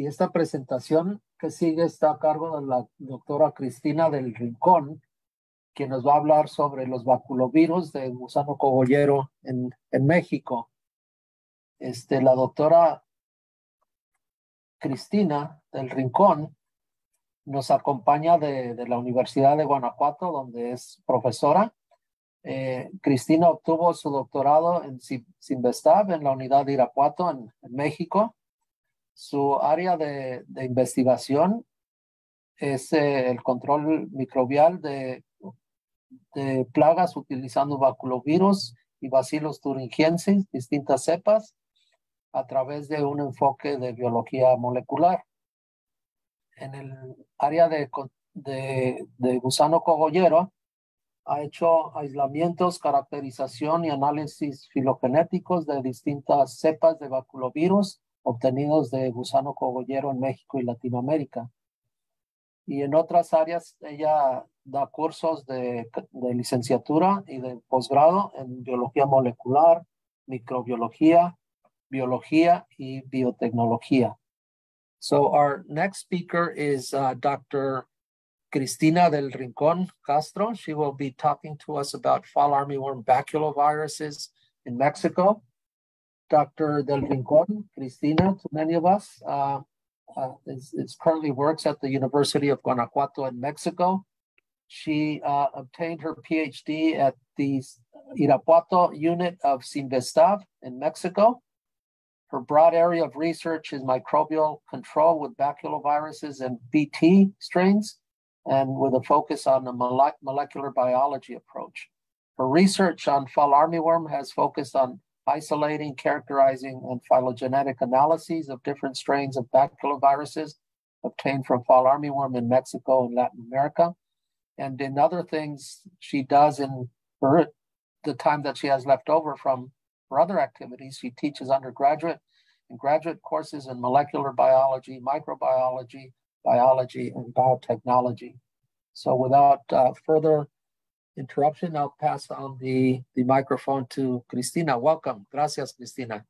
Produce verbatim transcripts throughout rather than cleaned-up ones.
y esta presentación que sigue está a cargo de la doctora Cristina del Rincón, quien nos va a hablar sobre los baculovirus de gusano cogollero en, en México. Este, la doctora Cristina del Rincón nos acompaña de, de la Universidad de Guanajuato, donde es profesora. Eh, Cristina obtuvo su doctorado en Cinvestav en la unidad de Irapuato, en, en México. Su área de, de investigación es eh, el control microbial de, de plagas utilizando baculovirus y Bacillus thuringiensis, distintas cepas, a través de un enfoque de biología molecular. En el área de, de, de gusano cogollero, ha hecho aislamientos, caracterización y análisis filogenéticos de distintas cepas de baculovirus obtenidos de gusano cogollero en México y Latinoamérica. Y en otras áreas, ella da cursos de, de licenciatura y de posgrado en biología molecular, microbiología, biología y biotecnología. So our next speaker is uh, Doctor Cristina del Rincón Castro. She will be talking to us about fall armyworm baculoviruses in Mexico. Doctor del Rincón, Cristina, to many of us, uh, uh, is, is currently works at the University of Guanajuato in Mexico. She uh, obtained her PhD at the Irapuato unit of Cinvestav in Mexico. Her broad area of research is microbial control with baculoviruses and B T strains, and with a focus on the mole molecular biology approach. Her research on fall armyworm has focused on isolating, characterizing, and phylogenetic analyses of different strains of baculoviruses obtained from fall armyworm in Mexico and Latin America. And in other things she does in her, the time that she has left over from her other activities, she teaches undergraduate and graduate courses in molecular biology, microbiology, biology, and biotechnology. So without uh, further interruption, I'll pass on the, the microphone to Cristina. Welcome. Gracias, Cristina.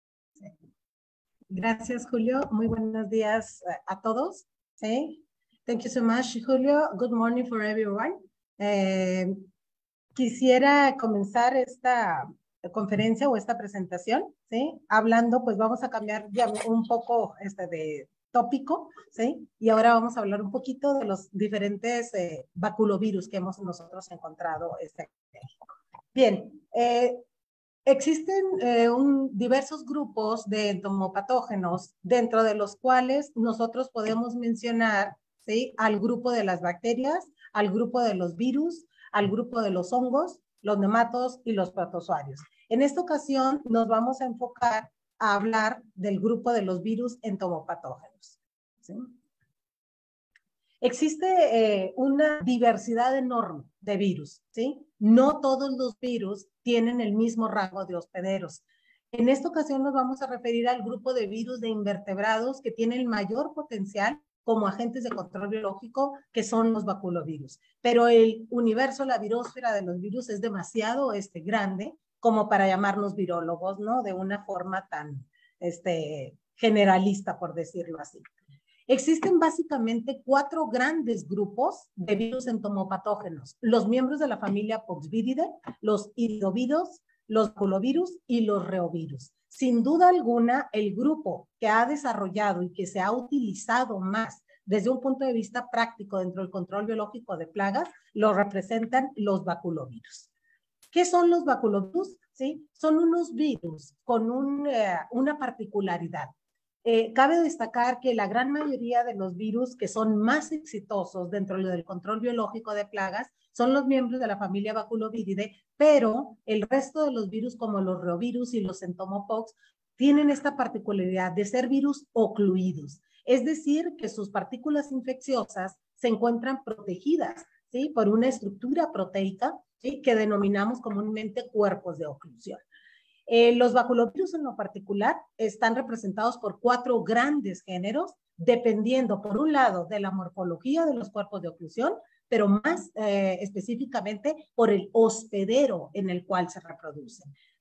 Gracias, Julio. Muy buenos días a todos. ¿Sí? Thank you so much, Julio. Good morning for everyone. Eh, quisiera comenzar esta conferencia o esta presentación, ¿sí? Hablando, pues vamos a cambiar ya un poco este de tópico, ¿sí? Y ahora vamos a hablar un poquito de los diferentes eh, baculovirus que hemos nosotros encontrado este, en México. Bien, eh, existen eh, un, diversos grupos de entomopatógenos, dentro de los cuales nosotros podemos mencionar, ¿sí? Al grupo de las bacterias, al grupo de los virus, al grupo de los hongos, los nematos y los protozoarios. En esta ocasión nos vamos a enfocar a hablar del grupo de los virus entomopatógenos. ¿Sí? Existe eh, una diversidad enorme de virus, ¿sí? No todos los virus tienen el mismo rango de hospederos. En esta ocasión nos vamos a referir al grupo de virus de invertebrados que tienen el mayor potencial como agentes de control biológico, que son los baculovirus. Pero el universo, la virósfera de los virus es demasiado este, grande como para llamarnos virólogos, ¿no? De una forma tan este, generalista, por decirlo así. Existen básicamente cuatro grandes grupos de virus entomopatógenos. Los miembros de la familia Poxviridea, los iridovirus, los baculovirus y los reovirus. Sin duda alguna, el grupo que ha desarrollado y que se ha utilizado más desde un punto de vista práctico dentro del control biológico de plagas, lo representan los baculovirus. ¿Qué son los baculovirus? ¿Sí? Son unos virus con un, eh, una particularidad. Eh, cabe destacar que la gran mayoría de los virus que son más exitosos dentro del control biológico de plagas son los miembros de la familia Baculoviridae, pero el resto de los virus como los reovirus y los entomopox tienen esta particularidad de ser virus ocluidos, es decir, que sus partículas infecciosas se encuentran protegidas, ¿sí? Por una estructura proteica, ¿sí? Que denominamos comúnmente cuerpos de oclusión. Eh, los baculovirus en lo particular están representados por cuatro grandes géneros, dependiendo por un lado de la morfología de los cuerpos de oclusión, pero más eh, específicamente por el hospedero en el cual se reproducen.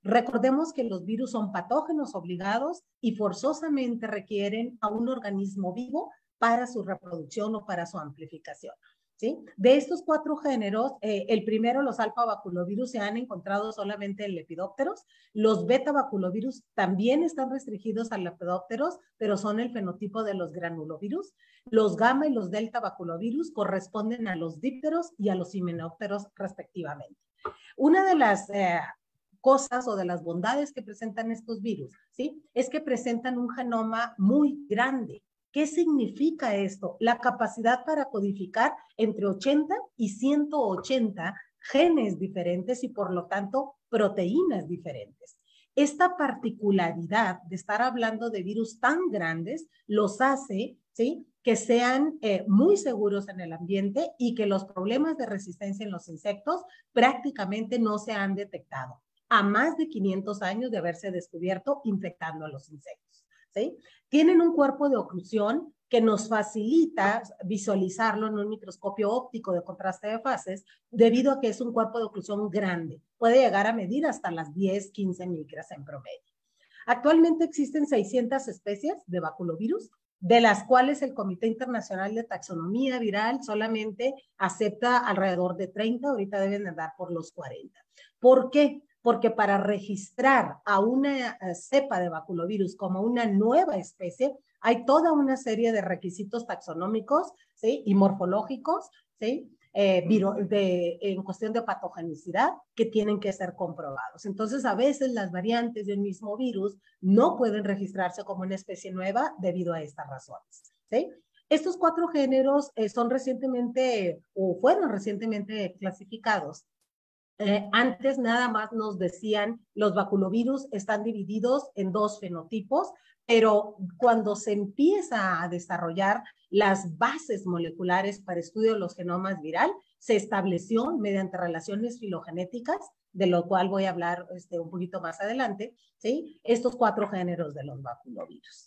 Recordemos que los virus son patógenos obligados y forzosamente requieren a un organismo vivo para su reproducción o para su amplificación. ¿Sí? De estos cuatro géneros, eh, el primero, los alfa-baculovirus, se han encontrado solamente en lepidópteros. Los beta-baculovirus también están restringidos a lepidópteros, pero son el fenotipo de los granulovirus. Los gamma y los delta-baculovirus corresponden a los dípteros y a los himenópteros respectivamente. Una de las eh, cosas o de las bondades que presentan estos virus, ¿sí? Es que presentan un genoma muy grande. ¿Qué significa esto? La capacidad para codificar entre ochenta y ciento ochenta genes diferentes y por lo tanto proteínas diferentes. Esta particularidad de estar hablando de virus tan grandes los hace, ¿sí?, que sean eh, muy seguros en el ambiente y que los problemas de resistencia en los insectos prácticamente no se han detectado a más de quinientos años de haberse descubierto infectando a los insectos. ¿Sí? Tienen un cuerpo de oclusión que nos facilita visualizarlo en un microscopio óptico de contraste de fases debido a que es un cuerpo de oclusión grande. Puede llegar a medir hasta las diez, quince micras en promedio. Actualmente existen seiscientas especies de baculovirus, de las cuales el Comité Internacional de Taxonomía Viral solamente acepta alrededor de treinta, ahorita deben andar por los cuarenta. ¿Por qué? Porque para registrar a una cepa de baculovirus como una nueva especie, hay toda una serie de requisitos taxonómicos, ¿sí?, y morfológicos, ¿sí?, eh, de, en cuestión de patogenicidad que tienen que ser comprobados. Entonces, a veces las variantes de un mismo virus no pueden registrarse como una especie nueva debido a estas razones, ¿sí? Estos cuatro géneros eh, son recientemente, o fueron recientemente clasificados. Eh, antes nada más nos decían los baculovirus están divididos en dos fenotipos, pero cuando se empieza a desarrollar las bases moleculares para estudio de los genomas viral, se estableció mediante relaciones filogenéticas, de lo cual voy a hablar este, un poquito más adelante, ¿sí?, estos cuatro géneros de los baculovirus.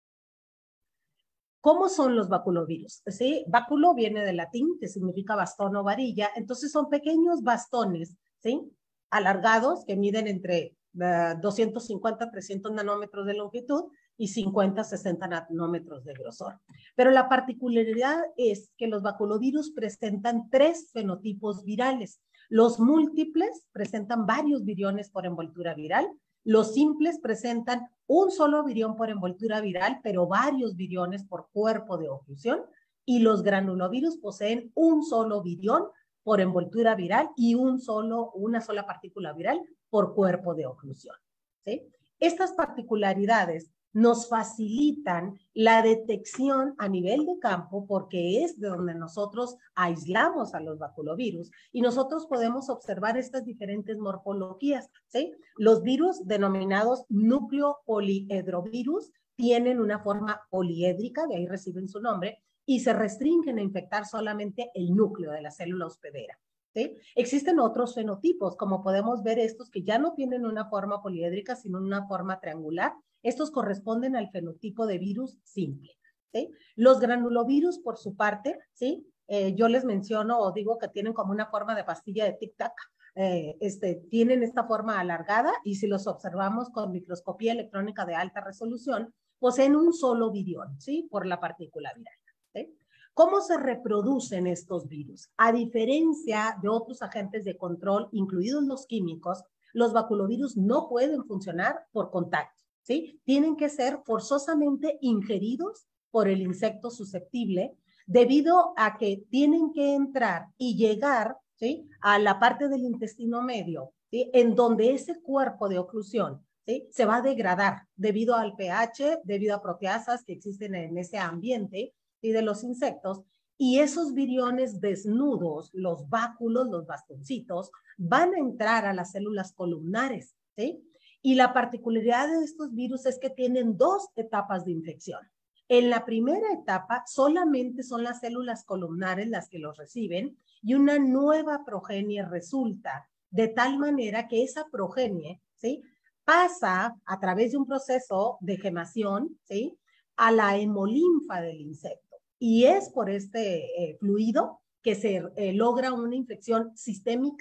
¿Cómo son los baculovirus? ¿Sí? Báculo viene del latín, que significa bastón o varilla. Entonces son pequeños bastones, ¿sí?, alargados que miden entre uh, doscientos cincuenta a trescientos nanómetros de longitud y cincuenta a sesenta nanómetros de grosor. Pero la particularidad es que los baculovirus presentan tres fenotipos virales. Los múltiples presentan varios viriones por envoltura viral. Los simples presentan un solo virión por envoltura viral, pero varios viriones por cuerpo de oclusión. Y los granulovirus poseen un solo virión por envoltura viral y un solo, una sola partícula viral por cuerpo de oclusión, ¿sí? Estas particularidades nos facilitan la detección a nivel de campo porque es de donde nosotros aislamos a los baculovirus y nosotros podemos observar estas diferentes morfologías, ¿sí? Los virus denominados núcleo poliedrovirus tienen una forma poliédrica, de ahí reciben su nombre, y se restringen a infectar solamente el núcleo de la célula hospedera. ¿Sí? Existen otros fenotipos, como podemos ver estos que ya no tienen una forma poliédrica, sino una forma triangular. Estos corresponden al fenotipo de virus simple, ¿sí? Los granulovirus, por su parte, ¿sí? Eh, yo les menciono o digo que tienen como una forma de pastilla de tic-tac. Eh, este, tienen esta forma alargada y si los observamos con microscopía electrónica de alta resolución, poseen un solo virión, ¿sí?, por la partícula viral, ¿sí? ¿Cómo se reproducen estos virus? A diferencia de otros agentes de control, incluidos los químicos, los baculovirus no pueden funcionar por contacto, ¿sí? Tienen que ser forzosamente ingeridos por el insecto susceptible debido a que tienen que entrar y llegar, ¿sí?, a la parte del intestino medio, ¿sí?, en donde ese cuerpo de oclusión, ¿sí?, se va a degradar debido al pH, debido a proteasas que existen en ese ambiente, y de los insectos, y esos viriones desnudos, los báculos, los bastoncitos, van a entrar a las células columnares, ¿sí? Y la particularidad de estos virus es que tienen dos etapas de infección. En la primera etapa solamente son las células columnares las que los reciben y una nueva progenie resulta, de tal manera que esa progenie, ¿sí?, pasa a través de un proceso de gemación, ¿sí?, a la hemolinfa del insecto. Y es por este eh, fluido que se eh, logra una infección sistémica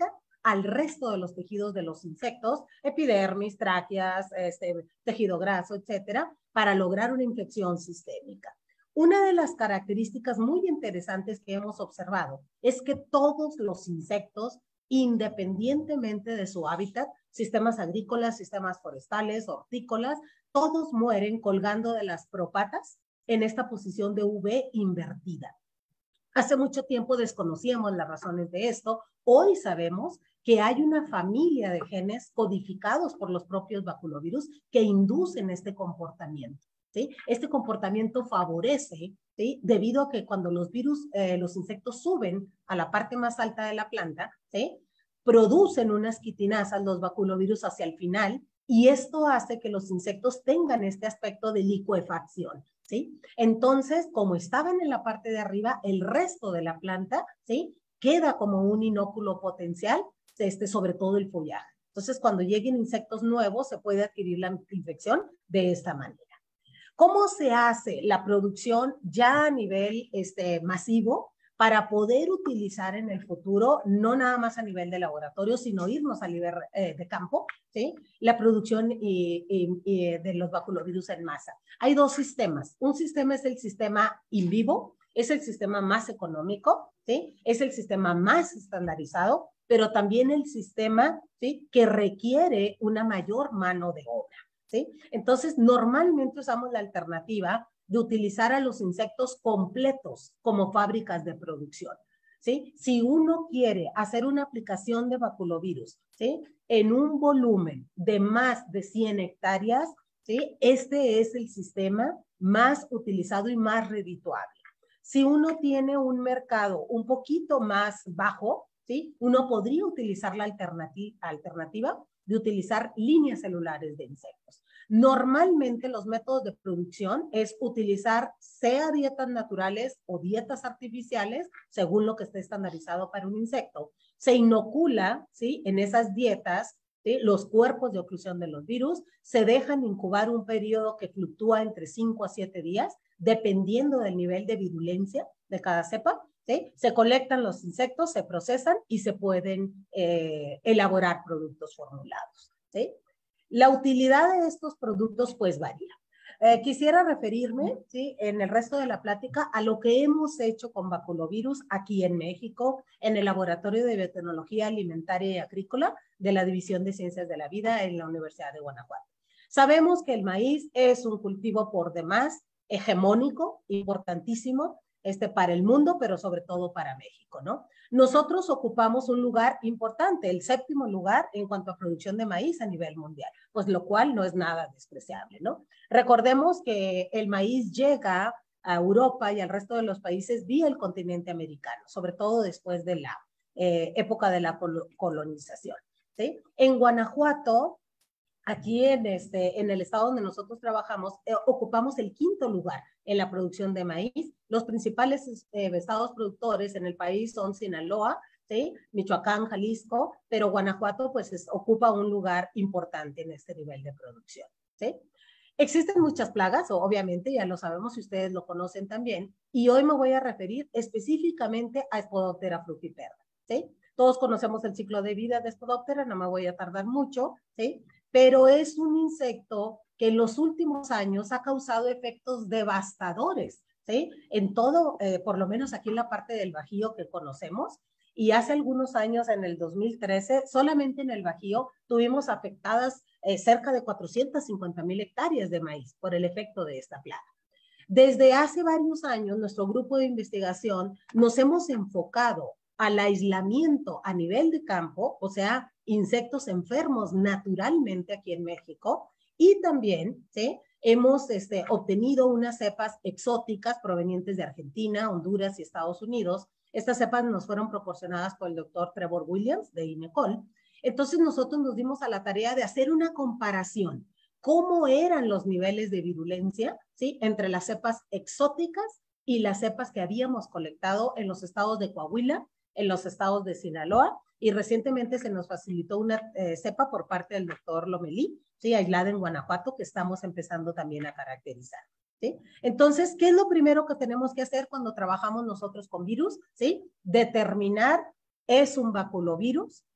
al resto de los tejidos de los insectos, epidermis, tráqueas, este, tejido graso, etcétera, para lograr una infección sistémica. Una de las características muy interesantes que hemos observado es que todos los insectos, independientemente de su hábitat, sistemas agrícolas, sistemas forestales, hortícolas, todos mueren colgando de las propatas en esta posición de V invertida. Hace mucho tiempo desconocíamos las razones de esto. Hoy sabemos que hay una familia de genes codificados por los propios baculovirus que inducen este comportamiento. ¿Sí? Este comportamiento favorece, ¿sí? Debido a que cuando los virus, eh, los insectos suben a la parte más alta de la planta, ¿sí? Producen unas quitinasas, los baculovirus, hacia el final, y esto hace que los insectos tengan este aspecto de licuefacción, ¿sí? Entonces, como estaban en la parte de arriba, el resto de la planta, ¿sí? Queda como un inóculo potencial, este, sobre todo el follaje. Entonces, cuando lleguen insectos nuevos, se puede adquirir la infección de esta manera. ¿Cómo se hace la producción ya a nivel este, masivo para poder utilizar en el futuro, no nada más a nivel de laboratorio, sino irnos a nivel eh, de campo, ¿sí? La producción y, y, y de los baculovirus en masa? Hay dos sistemas. Un sistema es el sistema in vivo, es el sistema más económico, ¿sí? Es el sistema más estandarizado, pero también el sistema, ¿sí? Que requiere una mayor mano de obra. ¿Sí? Entonces, normalmente usamos la alternativa de utilizar a los insectos completos como fábricas de producción, ¿sí? Si uno quiere hacer una aplicación de baculovirus, ¿sí? En un volumen de más de cien hectáreas, ¿sí? Este es el sistema más utilizado y más redituable. Si uno tiene un mercado un poquito más bajo, ¿sí? Uno podría utilizar la alternativa, alternativa de utilizar líneas celulares de insectos. Normalmente los métodos de producción es utilizar sea dietas naturales o dietas artificiales, según lo que esté estandarizado para un insecto. Se inocula, ¿sí? En esas dietas, ¿sí? Los cuerpos de oclusión de los virus, se dejan incubar un periodo que fluctúa entre cinco a siete días, dependiendo del nivel de virulencia de cada cepa. ¿Sí? Se colectan los insectos, se procesan y se pueden eh, elaborar productos formulados, ¿sí? La utilidad de estos productos pues varía. Eh, quisiera referirme, ¿sí? En el resto de la plática a lo que hemos hecho con baculovirus aquí en México, en el Laboratorio de Biotecnología Alimentaria y Agrícola de la División de Ciencias de la Vida en la Universidad de Guanajuato. Sabemos que el maíz es un cultivo por demás hegemónico, importantísimo, Este, para el mundo, pero sobre todo para México, ¿no? Nosotros ocupamos un lugar importante, el séptimo lugar en cuanto a producción de maíz a nivel mundial, pues lo cual no es nada despreciable, ¿no? Recordemos que el maíz llega a Europa y al resto de los países vía el continente americano, sobre todo después de la eh, época de la colonización, ¿sí? En Guanajuato, aquí en, este, en el estado donde nosotros trabajamos, eh, ocupamos el quinto lugar en la producción de maíz. Los principales eh, estados productores en el país son Sinaloa, ¿sí? Michoacán, Jalisco, pero Guanajuato pues es, ocupa un lugar importante en este nivel de producción, ¿sí? Existen muchas plagas, obviamente, ya lo sabemos y ustedes lo conocen también, y hoy me voy a referir específicamente a Spodoptera fructiperda, ¿sí? Todos conocemos el ciclo de vida de Spodoptera, no me voy a tardar mucho, ¿sí? Pero es un insecto que en los últimos años ha causado efectos devastadores, ¿sí? En todo, eh, por lo menos aquí en la parte del Bajío que conocemos, y hace algunos años, en el dos mil trece, solamente en el Bajío tuvimos afectadas eh, cerca de cuatrocientas cincuenta mil hectáreas de maíz por el efecto de esta plaga. Desde hace varios años, nuestro grupo de investigación nos hemos enfocado al aislamiento a nivel de campo, o sea, insectos enfermos naturalmente aquí en México, y también, ¿sí? Hemos este, obtenido unas cepas exóticas provenientes de Argentina, Honduras y Estados Unidos. Estas cepas nos fueron proporcionadas por el doctor Trevor Williams de INECOL. Entonces nosotros nos dimos a la tarea de hacer una comparación. ¿Cómo eran los niveles de virulencia, ¿sí? Entre las cepas exóticas y las cepas que habíamos colectado en los estados de Coahuila, en los estados de Sinaloa, y recientemente se nos facilitó una eh, cepa por parte del doctor Lomelí, ¿sí? Aislada en Guanajuato, que estamos empezando también a caracterizar, ¿sí? Entonces, ¿qué es lo primero que tenemos que hacer cuando trabajamos nosotros con virus? ¿Sí? Determinar, ¿es un baculovirus?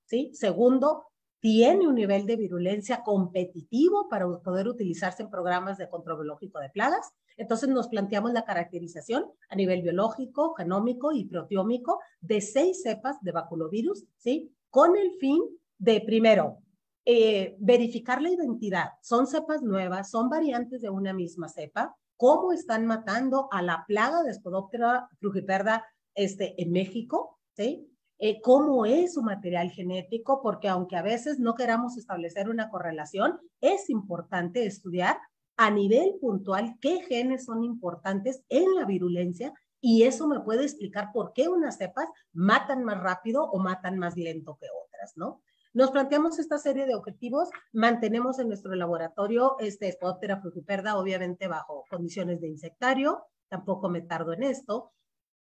¿sí? Segundo, tiene un nivel de virulencia competitivo para poder utilizarse en programas de control biológico de plagas. Entonces nos planteamos la caracterización a nivel biológico, genómico y proteómico de seis cepas de baculovirus, ¿sí? Con el fin de, primero, eh, verificar la identidad. Son cepas nuevas, son variantes de una misma cepa, cómo están matando a la plaga de Spodoptera frugiperda este, en México, ¿sí? Eh, cómo es su material genético, porque aunque a veces no queramos establecer una correlación, es importante estudiar a nivel puntual qué genes son importantes en la virulencia, y eso me puede explicar por qué unas cepas matan más rápido o matan más lento que otras, ¿no? Nos planteamos esta serie de objetivos, mantenemos en nuestro laboratorio este Spodoptera frugiperda, obviamente bajo condiciones de insectario, tampoco me tardo en esto,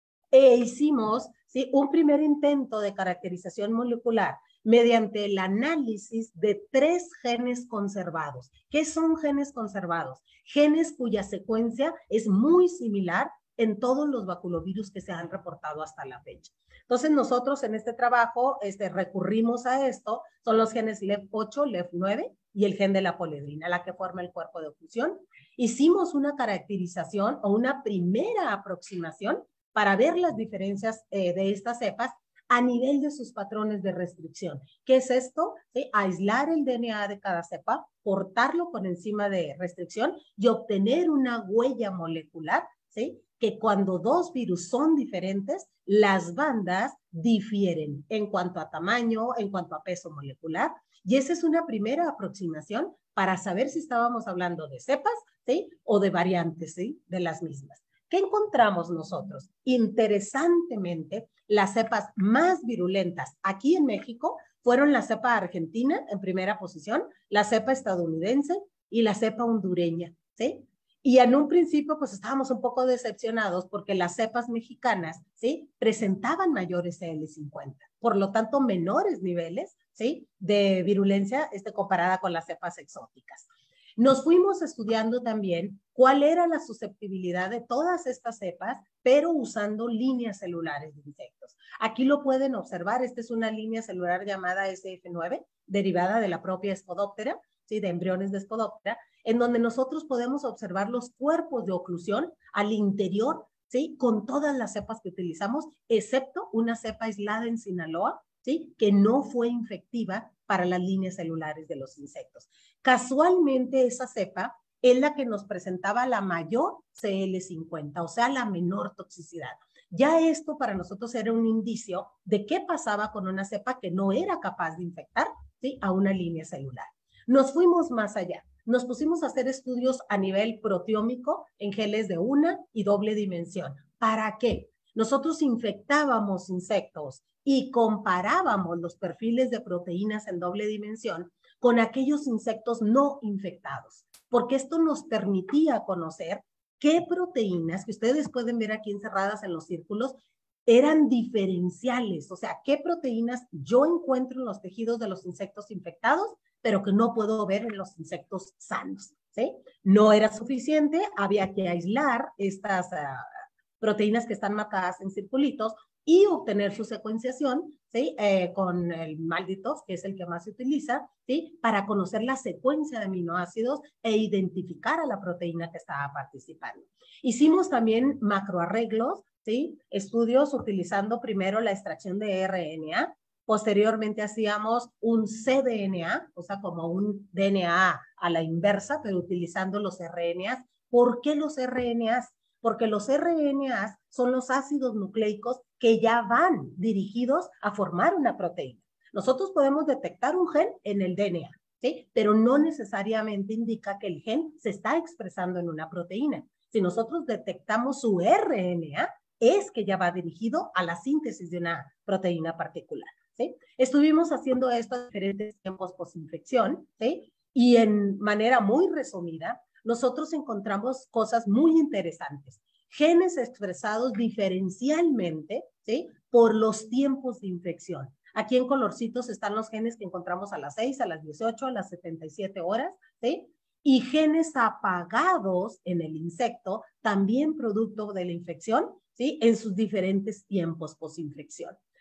e hicimos, ¿sí?, un primer intento de caracterización molecular mediante el análisis de tres genes conservados. ¿Qué son genes conservados? Genes cuya secuencia es muy similar en todos los baculovirus que se han reportado hasta la fecha. Entonces nosotros en este trabajo este, recurrimos a esto, son los genes L E F ocho, L E F nueve y el gen de la poledrina, la que forma el cuerpo de oclusión. Hicimos una caracterización o una primera aproximación para ver las diferencias eh, de estas cepas a nivel de sus patrones de restricción. ¿Qué es esto? ¿Sí? Aislar el D N A de cada cepa, portarlo por encima de restricción y obtener una huella molecular, ¿sí?, que cuando dos virus son diferentes, las bandas difieren en cuanto a tamaño, en cuanto a peso molecular, y esa es una primera aproximación para saber si estábamos hablando de cepas, ¿sí?, o de variantes, ¿sí?, de las mismas. ¿Qué encontramos nosotros? Interesantemente, las cepas más virulentas aquí en México fueron la cepa argentina en primera posición, la cepa estadounidense y la cepa hondureña, ¿sí? Y en un principio, pues estábamos un poco decepcionados porque las cepas mexicanas, ¿sí?, presentaban mayores C L cincuenta, por lo tanto, menores niveles, ¿sí?, de virulencia este, comparada con las cepas exóticas. Nos fuimos estudiando también cuál era la susceptibilidad de todas estas cepas, pero usando líneas celulares de insectos. Aquí lo pueden observar, esta es una línea celular llamada S F nueve, derivada de la propia Spodoptera, ¿sí?, de embriones de Spodoptera, en donde nosotros podemos observar los cuerpos de oclusión al interior, ¿sí?, con todas las cepas que utilizamos, excepto una cepa aislada en Sinaloa, ¿sí?, que no fue infectiva para las líneas celulares de los insectos. Casualmente esa cepa es la que nos presentaba la mayor C L cincuenta, o sea, la menor toxicidad. Ya esto para nosotros era un indicio de qué pasaba con una cepa que no era capaz de infectar, ¿sí?, a una línea celular. Nos fuimos más allá. Nos pusimos a hacer estudios a nivel proteómico en geles de una y doble dimensión. ¿Para qué? Nosotros infectábamos insectos y comparábamos los perfiles de proteínas en doble dimensión con aquellos insectos no infectados, porque esto nos permitía conocer qué proteínas, que ustedes pueden ver aquí encerradas en los círculos, eran diferenciales, o sea, qué proteínas yo encuentro en los tejidos de los insectos infectados, pero que no puedo ver en los insectos sanos, ¿sí? No era suficiente, había que aislar estas uh, proteínas que están marcadas en circulitos y obtener su secuenciación, ¿sí?, eh, con el MALDI-TOF, que es el que más se utiliza, ¿sí?, para conocer la secuencia de aminoácidos e identificar a la proteína que estaba participando. Hicimos también macroarreglos, ¿sí?, estudios utilizando primero la extracción de R N A, posteriormente hacíamos un C D N A, o sea, como un D N A a la inversa, pero utilizando los R N As. ¿Por qué los R N As? Porque los R N As son los ácidos nucleicos que ya van dirigidos a formar una proteína. Nosotros podemos detectar un gen en el D N A, ¿sí?, pero no necesariamente indica que el gen se está expresando en una proteína. Si nosotros detectamos su R N A, es que ya va dirigido a la síntesis de una proteína particular, ¿sí? Estuvimos haciendo esto a diferentes tiempos posinfección, ¿sí?, y en manera muy resumida, nosotros encontramos cosas muy interesantes. Genes expresados diferencialmente, ¿sí?, por los tiempos de infección. Aquí en colorcitos están los genes que encontramos a las seis, a las dieciocho, a las setenta y siete horas, ¿sí? Y genes apagados en el insecto, también producto de la infección, ¿sí?, en sus diferentes tiempos posinfección.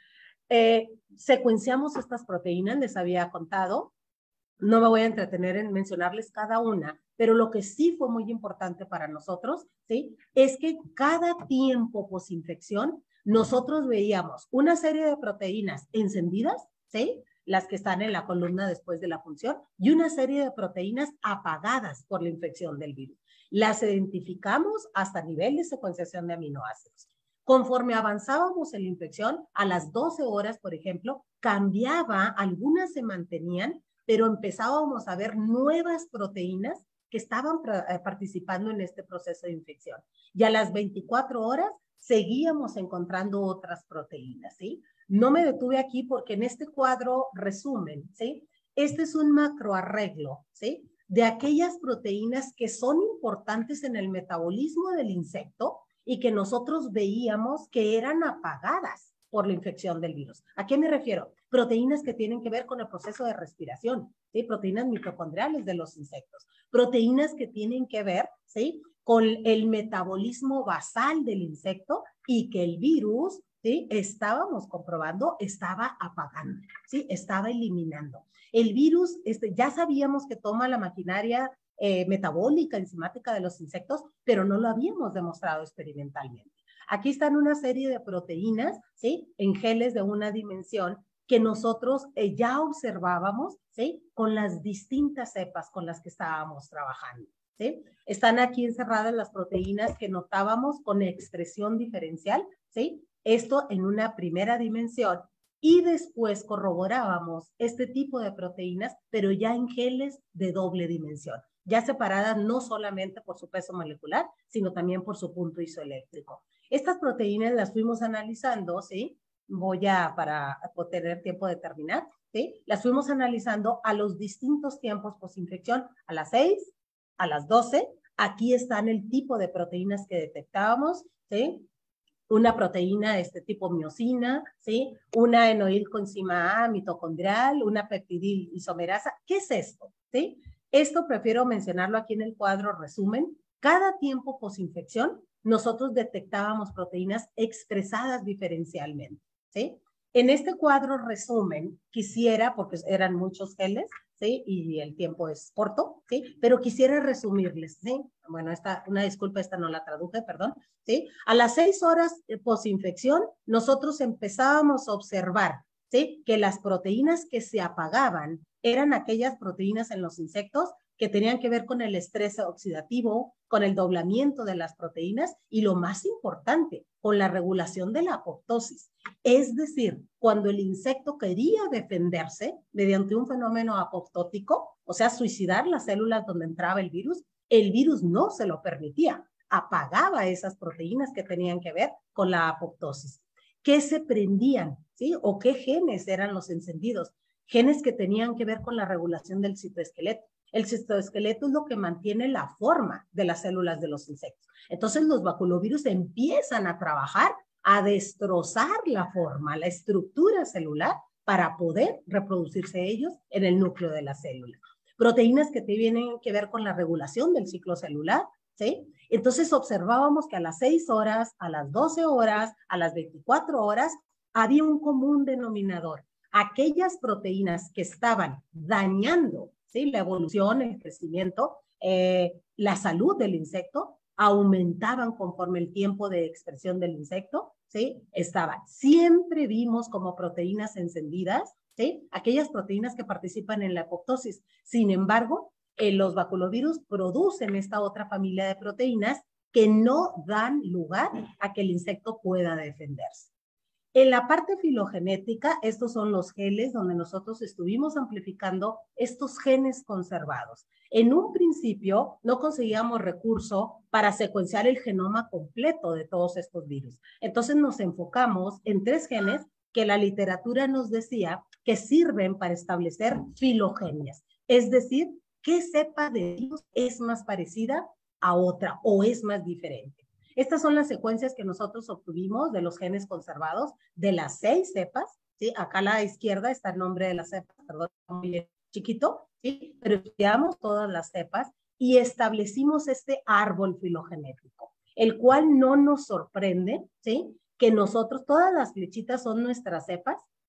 Eh, secuenciamos estas proteínas, les había contado. No me voy a entretener en mencionarles cada una, pero lo que sí fue muy importante para nosotros, ¿sí? Es que cada tiempo posinfección, nosotros veíamos una serie de proteínas encendidas, ¿sí? Las que están en la columna después de la función, y una serie de proteínas apagadas por la infección del virus. Las identificamos hasta nivel de secuenciación de aminoácidos. Conforme avanzábamos en la infección, a las doce horas, por ejemplo, cambiaba, algunas se mantenían, pero empezábamos a ver nuevas proteínas que estaban participando en este proceso de infección. Y a las veinticuatro horas seguíamos encontrando otras proteínas, ¿sí? No me detuve aquí porque en este cuadro resumen, ¿sí? Este es un macroarreglo, ¿sí? De aquellas proteínas que son importantes en el metabolismo del insecto y que nosotros veíamos que eran apagadas por la infección del virus. ¿A qué me refiero? Proteínas que tienen que ver con el proceso de respiración, ¿sí? Proteínas mitocondriales de los insectos, proteínas que tienen que ver, ¿sí? Con el metabolismo basal del insecto y que el virus, ¿sí? Estábamos comprobando, estaba apagando, ¿sí? Estaba eliminando. El virus, este, ya sabíamos que toma la maquinaria eh, metabólica, enzimática de los insectos, pero no lo habíamos demostrado experimentalmente. Aquí están una serie de proteínas, ¿sí? En geles de una dimensión que nosotros eh, ya observábamos, ¿sí? Con las distintas cepas con las que estábamos trabajando, ¿sí? Están aquí encerradas las proteínas que notábamos con expresión diferencial, ¿sí? Esto en una primera dimensión. Y después corroborábamos este tipo de proteínas, pero ya en geles de doble dimensión, ya separadas no solamente por su peso molecular, sino también por su punto isoeléctrico. Estas proteínas las fuimos analizando, ¿sí? Voy a, para tener tiempo de terminar, ¿sí? Las fuimos analizando a los distintos tiempos posinfección, a las seis, a las doce. Aquí están el tipo de proteínas que detectábamos, ¿sí? Una proteína este tipo miosina, ¿sí? Una enoilcoenzima A mitocondrial, una peptidil isomerasa. ¿Qué es esto? ¿Sí? Esto prefiero mencionarlo aquí en el cuadro resumen. Cada tiempo posinfección, nosotros detectábamos proteínas expresadas diferencialmente, ¿sí? En este cuadro resumen, quisiera, porque eran muchos geles, ¿sí? Y el tiempo es corto, ¿sí? Pero quisiera resumirles, ¿sí? Bueno, esta, una disculpa, esta no la traduje, perdón, ¿sí? A las seis horas posinfección, nosotros empezábamos a observar, ¿sí? Que las proteínas que se apagaban eran aquellas proteínas en los insectos que tenían que ver con el estrés oxidativo, con el doblamiento de las proteínas y lo más importante, con la regulación de la apoptosis. Es decir, cuando el insecto quería defenderse mediante un fenómeno apoptótico, o sea, suicidar las células donde entraba el virus, el virus no se lo permitía, apagaba esas proteínas que tenían que ver con la apoptosis. ¿Qué se prendían? ¿Sí? ¿O qué genes eran los encendidos? Genes que tenían que ver con la regulación del citoesqueleto. El citoesqueleto es lo que mantiene la forma de las células de los insectos. Entonces los baculovirus empiezan a trabajar a destrozar la forma, la estructura celular para poder reproducirse ellos en el núcleo de la célula. Proteínas que tienen que ver con la regulación del ciclo celular, ¿sí? Entonces observábamos que a las seis horas, a las doce horas, a las veinticuatro horas, había un común denominador. Aquellas proteínas que estaban dañando, ¿sí? La evolución, el crecimiento, eh, la salud del insecto, aumentaban conforme el tiempo de expresión del insecto, ¿sí? Estaban. Siempre vimos como proteínas encendidas, ¿sí? Aquellas proteínas que participan en la apoptosis. Sin embargo, eh, los baculovirus producen esta otra familia de proteínas que no dan lugar a que el insecto pueda defenderse. En la parte filogenética, estos son los geles donde nosotros estuvimos amplificando estos genes conservados. En un principio no conseguíamos recurso para secuenciar el genoma completo de todos estos virus. Entonces nos enfocamos en tres genes que la literatura nos decía que sirven para establecer filogenias. Es decir, qué cepa de virus es más parecida a otra o es más diferente. Estas son las secuencias que nosotros obtuvimos de los genes conservados de las seis cepas, ¿sí? Acá a la izquierda está el nombre de las cepas, perdón, muy chiquito, ¿sí? Pero estudiamos todas las cepas y establecimos este árbol filogenético, el cual no nos sorprende, ¿sí? Que nosotros, todas las flechitas son nuestras cepas,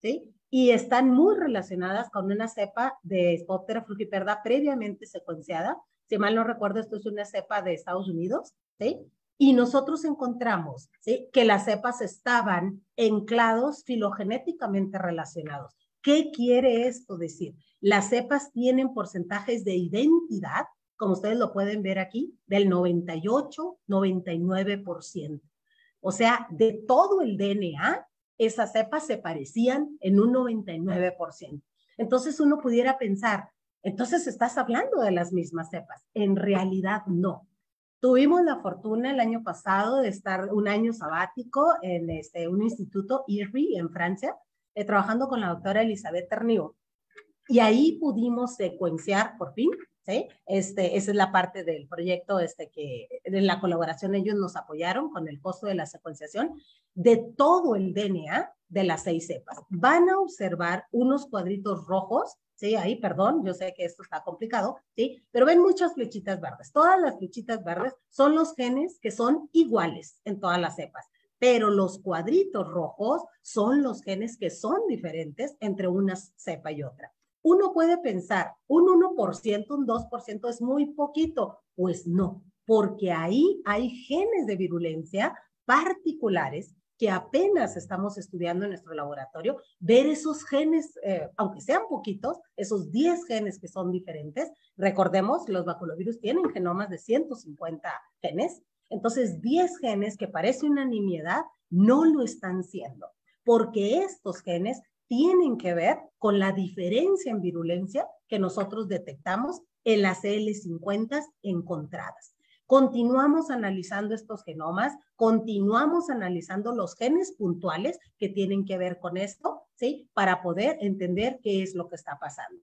¿sí? Y están muy relacionadas con una cepa de Spodoptera frugiperda previamente secuenciada. Si mal no recuerdo, esto es una cepa de Estados Unidos, ¿sí? Y nosotros encontramos, ¿sí?, que las cepas estaban en clados filogenéticamente relacionados. ¿Qué quiere esto decir? Las cepas tienen porcentajes de identidad, como ustedes lo pueden ver aquí, del noventa y ocho, noventa y nueve por ciento. O sea, de todo el D N A, esas cepas se parecían en un noventa y nueve por ciento. Entonces uno pudiera pensar, entonces estás hablando de las mismas cepas. En realidad no. Tuvimos la fortuna el año pasado de estar un año sabático en este, un instituto I R B I en Francia, eh, trabajando con la doctora Elisabeth Terniot. Y ahí pudimos secuenciar, por fin, ¿sí? Este, esa es la parte del proyecto este, que en la colaboración ellos nos apoyaron con el costo de la secuenciación de todo el D N A de las seis cepas. Van a observar unos cuadritos rojos, ¿sí? Ahí, perdón, yo sé que esto está complicado, ¿sí? Pero ven muchas flechitas verdes. Todas las flechitas verdes son los genes que son iguales en todas las cepas. Pero los cuadritos rojos son los genes que son diferentes entre una cepa y otra. Uno puede pensar, un uno por ciento, un dos por ciento es muy poquito. Pues no, porque ahí hay genes de virulencia particulares que apenas estamos estudiando en nuestro laboratorio, ver esos genes, eh, aunque sean poquitos, esos diez genes que son diferentes. Recordemos, los baculovirus tienen genomas de ciento cincuenta genes, entonces diez genes que parece una nimiedad no lo están siendo, porque estos genes tienen que ver con la diferencia en virulencia que nosotros detectamos en las C L cincuenta encontradas. Continuamos analizando estos genomas, continuamos analizando los genes puntuales que tienen que ver con esto, ¿sí? Para poder entender qué es lo que está pasando.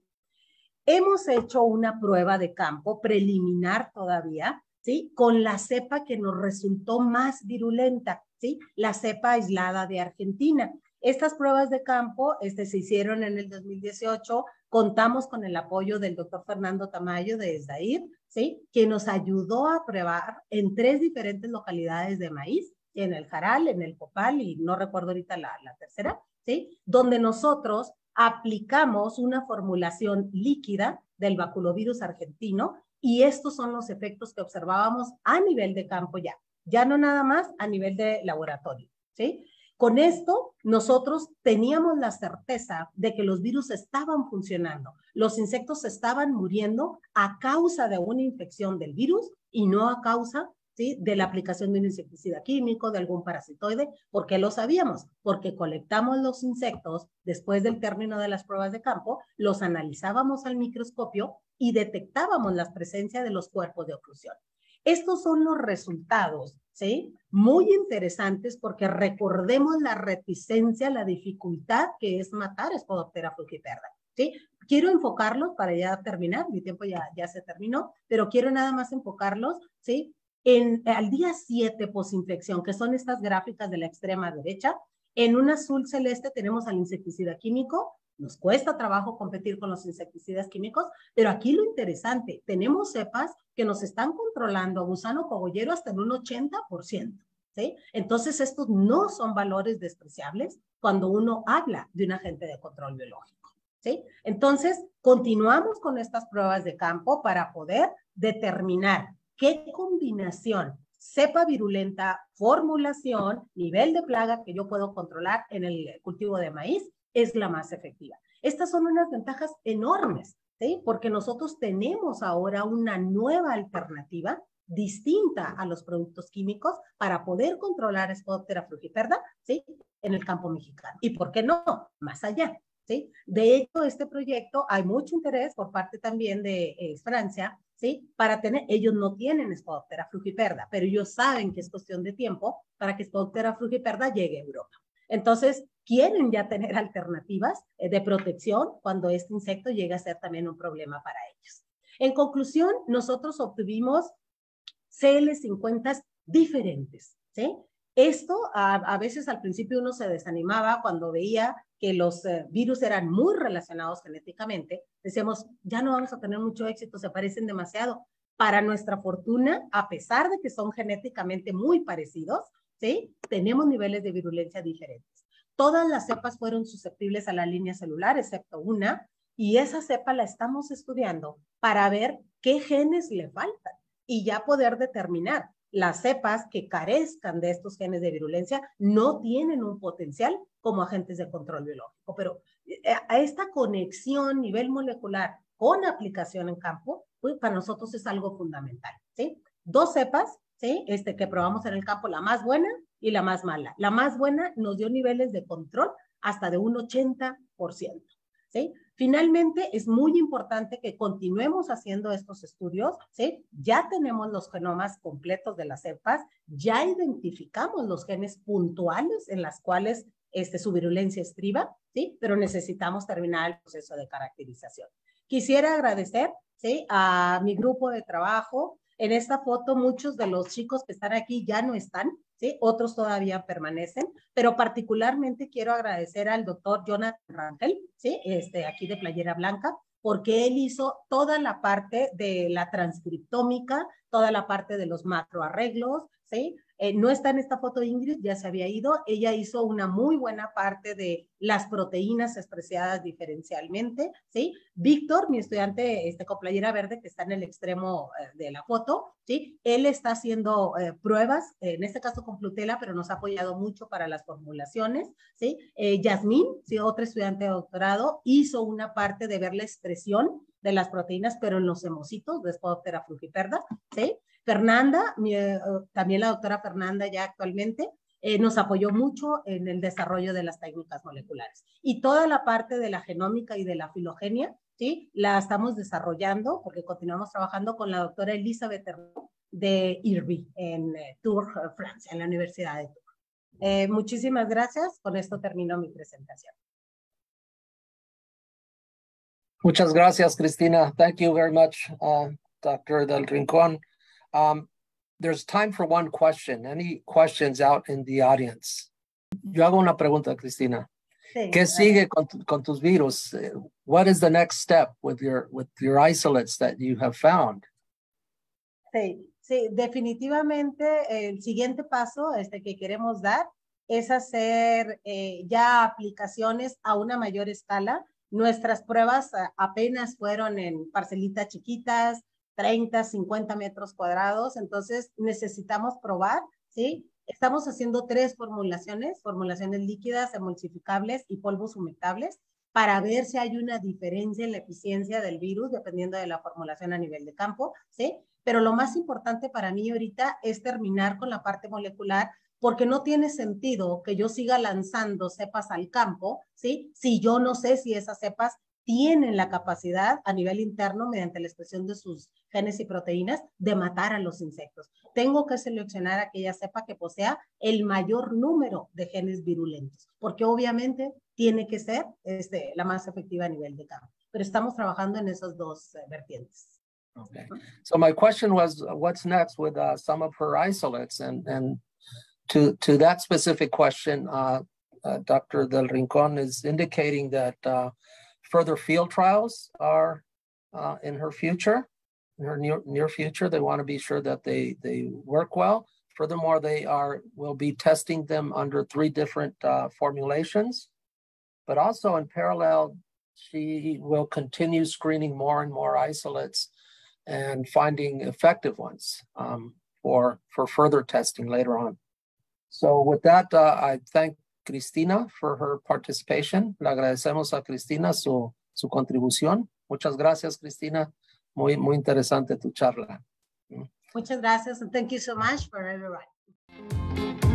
Hemos hecho una prueba de campo preliminar todavía, ¿sí? Con la cepa que nos resultó más virulenta, ¿sí? La cepa aislada de Argentina. Estas pruebas de campo este, se hicieron en el dos mil dieciocho, contamos con el apoyo del doctor Fernando Tamayo de ESDAIR, ¿sí?, que nos ayudó a probar en tres diferentes localidades de maíz, en el Jaral, en el Copal y no recuerdo ahorita la, la tercera, ¿sí?, donde nosotros aplicamos una formulación líquida del baculovirus argentino y estos son los efectos que observábamos a nivel de campo ya, ya no nada más a nivel de laboratorio, ¿sí? Con esto, nosotros teníamos la certeza de que los virus estaban funcionando. Los insectos estaban muriendo a causa de una infección del virus y no a causa, ¿sí?, de la aplicación de un insecticida químico, de algún parasitoide. ¿Por qué lo sabíamos? Porque colectamos los insectos después del término de las pruebas de campo, los analizábamos al microscopio y detectábamos la presencia de los cuerpos de oclusión. Estos son los resultados, ¿sí?, muy interesantes porque recordemos la reticencia, la dificultad que es matar Spodoptera frugiperda, ¿sí? Quiero enfocarlos para ya terminar, mi tiempo ya, ya se terminó, pero quiero nada más enfocarlos, ¿sí?, en, al día siete posinfección, que son estas gráficas de la extrema derecha. En un azul celeste tenemos al insecticida químico. Nos cuesta trabajo competir con los insecticidas químicos, pero aquí lo interesante, tenemos cepas que nos están controlando a gusano cogollero hasta en un ochenta por ciento, ¿sí? Entonces, estos no son valores despreciables cuando uno habla de un agente de control biológico, ¿sí? Entonces, continuamos con estas pruebas de campo para poder determinar qué combinación, cepa virulenta, formulación, nivel de plaga que yo puedo controlar en el cultivo de maíz, es la más efectiva. Estas son unas ventajas enormes, ¿sí?, porque nosotros tenemos ahora una nueva alternativa distinta a los productos químicos para poder controlar Spodoptera frugiperda, ¿sí?, en el campo mexicano. ¿Y por qué no? Más allá, ¿sí? De hecho, este proyecto hay mucho interés por parte también de eh, Francia, ¿sí?, para tener, ellos no tienen Spodoptera frugiperda, pero ellos saben que es cuestión de tiempo para que Spodoptera frugiperda llegue a Europa. Entonces, quieren ya tener alternativas de protección cuando este insecto llegue a ser también un problema para ellos. En conclusión, nosotros obtuvimos C L cincuenta diferentes, ¿sí? Esto, a, a veces al principio uno se desanimaba cuando veía que los eh, virus eran muy relacionados genéticamente. Decíamos, ya no vamos a tener mucho éxito, se parecen demasiado. Para nuestra fortuna, a pesar de que son genéticamente muy parecidos, ¿sí?, tenemos niveles de virulencia diferentes. Todas las cepas fueron susceptibles a la línea celular, excepto una, y esa cepa la estamos estudiando para ver qué genes le faltan y ya poder determinar las cepas que carezcan de estos genes de virulencia no tienen un potencial como agentes de control biológico. Pero a esta conexión a nivel molecular con aplicación en campo, pues para nosotros es algo fundamental, ¿sí? Dos cepas, ¿sí? Este, que probamos en el campo, la más buena y la más mala. La más buena nos dio niveles de control hasta de un ochenta por ciento, ¿sí? Finalmente, es muy importante que continuemos haciendo estos estudios, ¿sí? Ya tenemos los genomas completos de las cepas, ya identificamos los genes puntuales en las cuales este, su virulencia estriba, ¿sí? Pero necesitamos terminar el proceso de caracterización. Quisiera agradecer, ¿sí? A mi grupo de trabajo. En esta foto, muchos de los chicos que están aquí ya no están, ¿sí? Otros todavía permanecen, pero particularmente quiero agradecer al doctor Jonathan Rangel, ¿sí? Este, aquí de Playera Blanca, porque él hizo toda la parte de la transcriptómica, toda la parte de los macroarreglos, ¿sí? Eh, no está en esta foto Ingrid, ya se había ido. Ella hizo una muy buena parte de las proteínas expresadas diferencialmente, ¿sí? Víctor, mi estudiante este, con playera verde, que está en el extremo eh, de la foto, ¿sí? Él está haciendo eh, pruebas, eh, en este caso con Flutela, pero nos ha apoyado mucho para las formulaciones, ¿sí? Eh, Yasmín, ¿sí? Otra estudiante de doctorado, hizo una parte de ver la expresión de las proteínas, pero en los hemocitos de Spodoptera frugiperda, ¿sí? Fernanda, mi, eh, también la doctora Fernanda ya actualmente, eh, nos apoyó mucho en el desarrollo de las técnicas moleculares. Y toda la parte de la genómica y de la filogenia, ¿sí? La estamos desarrollando porque continuamos trabajando con la doctora Elizabeth de I R B I en eh, Tours, Francia, en la Universidad de Tours. Eh, muchísimas gracias. Con esto termino mi presentación. Muchas gracias, Cristina. Thank you very much, uh, Doctor Del Rincón. Um, there's time for one question. Any questions out in the audience? Yo hago una pregunta, Cristina. Sí, ¿qué sigue con, con tus virus? What is the next step with your, with your isolates that you have found? Sí, sí, definitivamente el siguiente paso este, que queremos dar es hacer eh, ya aplicaciones a una mayor escala. Nuestras pruebas apenas fueron en parcelitas chiquitas, treinta, cincuenta metros cuadrados, entonces necesitamos probar, ¿sí? Estamos haciendo tres formulaciones, formulaciones líquidas, emulsificables y polvos humectables, para ver si hay una diferencia en la eficiencia del virus, dependiendo de la formulación a nivel de campo, ¿sí? Pero lo más importante para mí ahorita es terminar con la parte molecular, porque no tiene sentido que yo siga lanzando cepas al campo, ¿sí? Si yo no sé si esas cepas tienen la capacidad a nivel interno, mediante la expresión de sus genes y proteínas, de matar a los insectos. Tengo que seleccionar aquella cepa que posea el mayor número de genes virulentos, porque obviamente tiene que ser este, la más efectiva a nivel de campo. Pero estamos trabajando en esos dos uh, vertientes. Okay. So my question was, uh, what's next with uh, some of her isolates? And, and to, to that specific question, uh, uh, Doctor Del Rincón is indicating that uh, further field trials are uh, in her future, in her near, near future. They want to be sure that they, they work well. Furthermore, they are will be testing them under three different uh, formulations. But also in parallel, she will continue screening more and more isolates and finding effective ones um, for, for further testing later on. So with that, uh, I thank Cristina for her participation. Le agradecemos a Cristina su, su contribución. Muchas gracias, Cristina. Muy, muy interesante tu charla. Muchas gracias, and thank you so much for everyone.